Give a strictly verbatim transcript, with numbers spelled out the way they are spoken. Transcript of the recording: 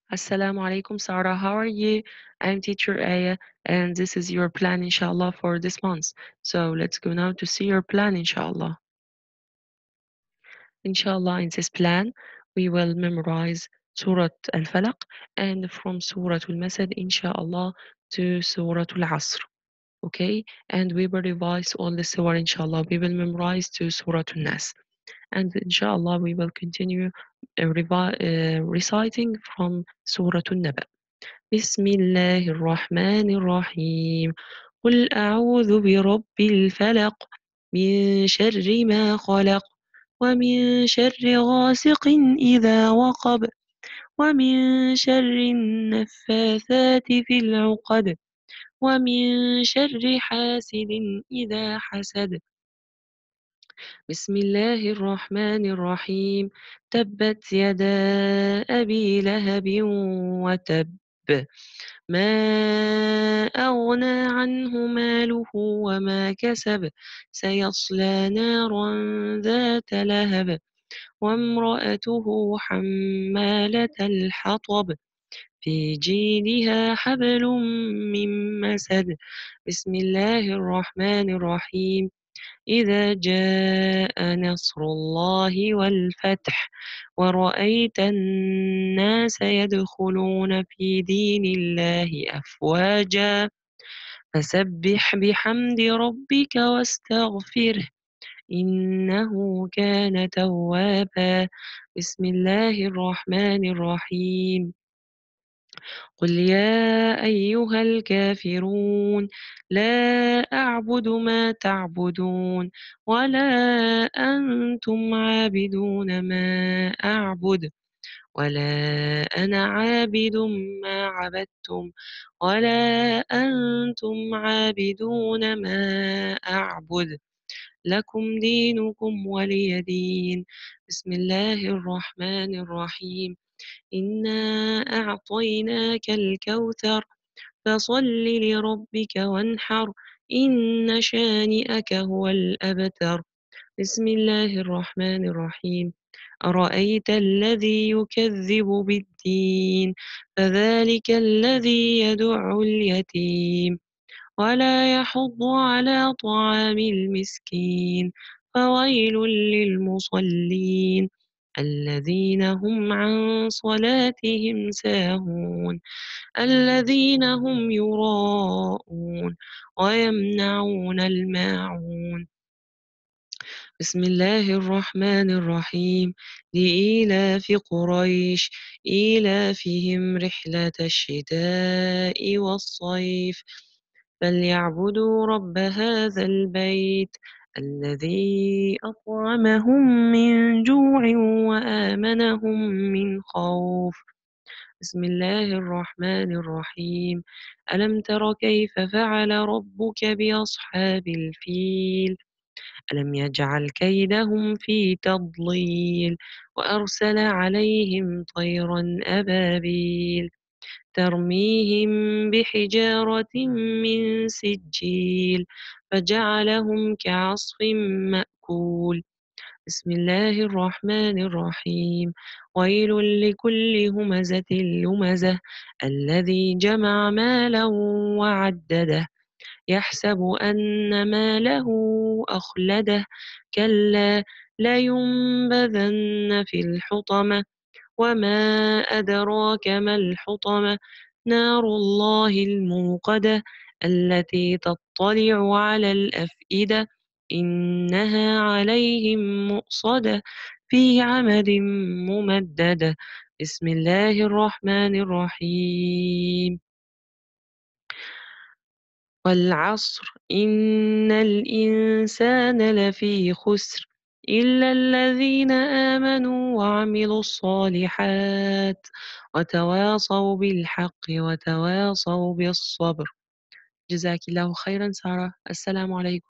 Assalamu alaikum, Sarah. How are you? I'm teacher Aya, and this is your plan, inshallah, for this month. So let's go now to see your plan, inshallah. Inshallah, in this plan, we will memorize Surah Al-Falaq and from Surah Al-Masad, inshallah, to Surah Al-Asr. Okay, and we will revise all the surah, inshallah. We will memorize to Surah An-Nas, and inshallah, we will continue uh, revi- uh, reciting from Surah An-Naba. بسم الله الرحمن الرحيم قل أعوذ برب الفلق من شر ما خلق ومن شر غاسق إذا وقب ومن شر النفاثات في العقد ومن شر حاسد إذا حسد بسم الله الرحمن الرحيم تبت يدا أبي لهب وتب ما أغنى عنه ماله وما كسب سيصلى نارا ذات لهب وامرأته حمالة الحطب في جيدها حبل من مسد بسم الله الرحمن الرحيم إذا جاء نصر الله والفتح ورأيت الناس يدخلون في دين الله أفواجا فسبح بحمد ربك واستغفره إنه كان توابا بسم الله الرحمن الرحيم قل يا أيها الكافرون لا أعبد ما تعبدون ولا أنتم عابدون ما أعبد ولا أنا عابد ما عبدتم ولا أنتم عابدون ما أعبد لكم دينكم ولي دين بسم الله الرحمن الرحيم إنا أعطيناك الكوثر فصل لربك وانحر إن شانئك هو الأبتر بسم الله الرحمن الرحيم أرأيت الذي يكذب بالدين فذلك الذي يدع اليتيم ولا يحض على طعام المسكين فويل للمصلين الذين هم عن صلاتهم ساهون الذين هم يراءون ويمنعون الماعون بسم الله الرحمن الرحيم لإيلاف قريش إيلافهم رحلة الشتاء والصيف فليعبدوا رب هذا البيت الذي أطعمهم من جوع وآمنهم من خوف بسم الله الرحمن الرحيم ألم تر كيف فعل ربك بأصحاب الفيل ألم يجعل كيدهم في تضليل وأرسل عليهم طيرا أبابيل ترميهم بحجارة من سجيل فجعلهم كعصف مأكول بسم الله الرحمن الرحيم ويل لكل همزة لمزة الذي جمع مالا وعدده يحسب أن ماله أخلده كلا لينبذن في الحطمة وما أدراك ما الحطمة نار الله الموقدة التي تطلع على الأفئدة إنها عليهم مؤصدة في عمد ممددة بسم الله الرحمن الرحيم والعصر إن الإنسان لفي خسر إلا الذين آمنوا وعملوا الصالحات وتواصوا بالحق وتواصوا بالصبر جزاك الله خيرا سارة السلام عليكم